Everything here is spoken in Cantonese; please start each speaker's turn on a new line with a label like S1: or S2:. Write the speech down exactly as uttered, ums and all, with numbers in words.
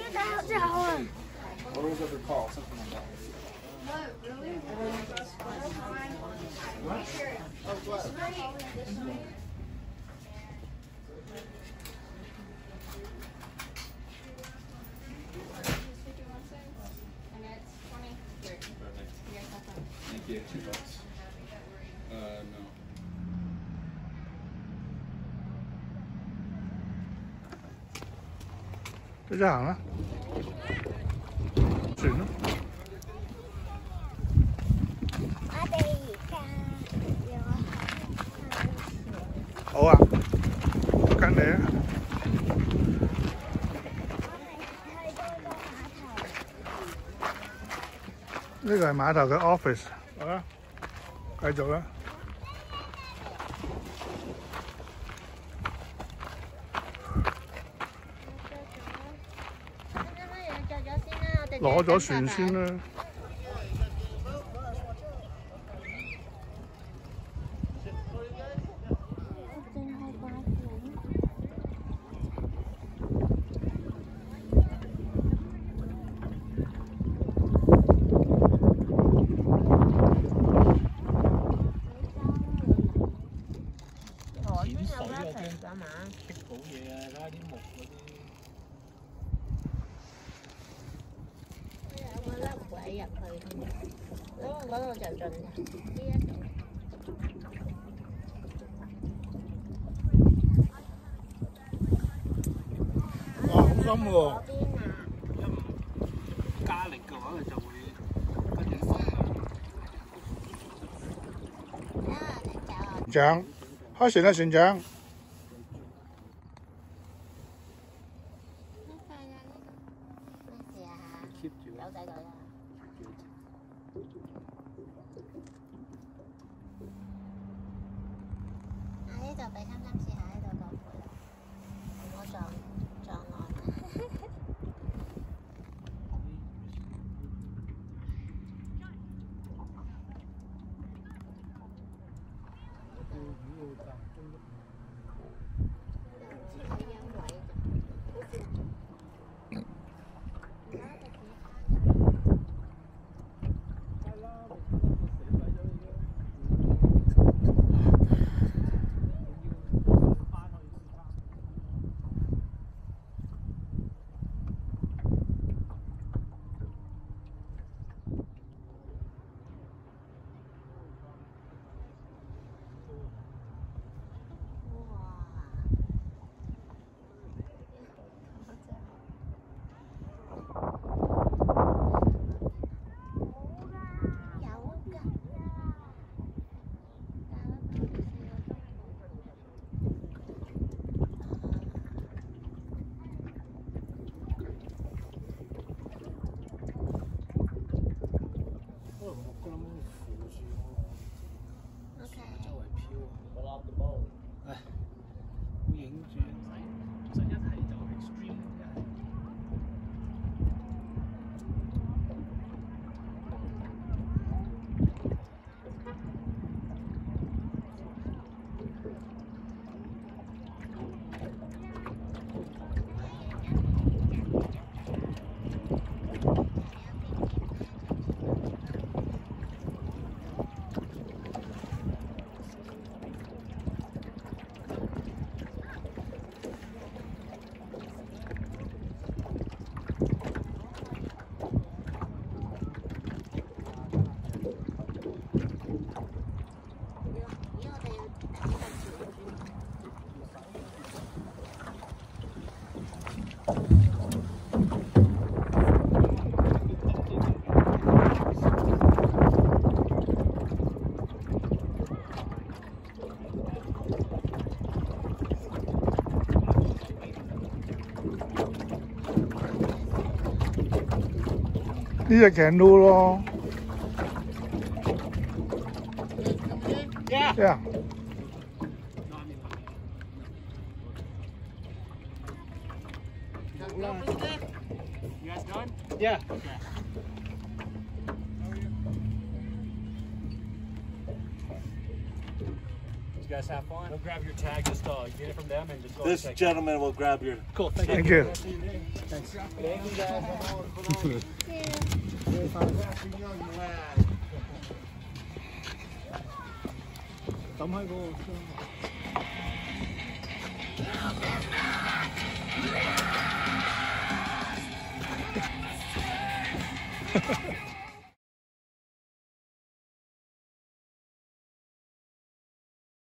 S1: What was it called? Something like that.
S2: No, really?
S1: What?
S2: Oh, what?
S1: Thank you. Two bucks. Uh, no.
S3: 就这行啦，算咯。
S4: 我哋而家要
S3: 好啊，我跟你啊。呢個係碼頭嘅 office， 好啦，繼續啦。 攞咗船先啦。
S5: 潛水我驚㗎嘛，棘到嘢啊！睇下啲木嗰啲。
S4: 位入去添，嗰嗰度就盡呢一度。
S3: 哇，好深喎！
S5: 一唔加力嘅話，佢就會跟住浮。
S3: 船長，開船啦，船長！
S4: 就俾三三試下喺度講陪啦，唔好撞撞岸。
S3: 呢只 canoe 咯。
S5: Yeah.
S3: Yeah.
S5: You guys done? Yeah. Okay. You guys have fun. They'll grab your tag, just uh, get it from them and just go.
S6: This gentleman will grab your.
S5: Cool. Thank,
S3: Thank
S5: you.
S3: you.
S5: Thanks. Thank you guys. Tấm hơi vô.
S3: Ha ha ha.